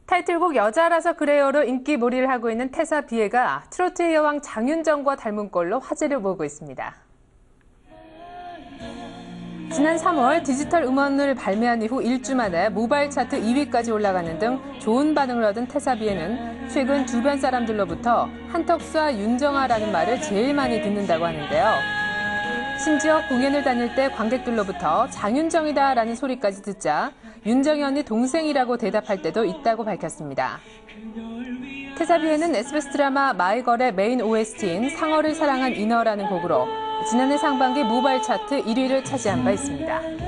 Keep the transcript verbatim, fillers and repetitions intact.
타이틀곡 여자라서 그래요로 인기몰이를 하고 있는 태사 비애가 트로트의 여왕 장윤정과 닮은 꼴로 화제를 모으고 있습니다. 지난 삼월 디지털 음원을 발매한 이후 일 주 만에 모바일 차트 이 위까지 올라가는 등 좋은 반응을 얻은 태사 비애는 최근 주변 사람들로부터 한턱 쏴 윤정아라는 말을 제일 많이 듣는다고 하는데요. 심지어 공연을 다닐 때 관객들로부터 장윤정이다라는 소리까지 듣자 윤정이 언니 동생이라고 대답할 때도 있다고 밝혔습니다. 태사 비애는 에스비에스 드라마 마이걸의 메인 오에스티인 상어를 사랑한 인어라는 곡으로 지난해 상반기 모바일 차트 일 위를 차지한 바 있습니다.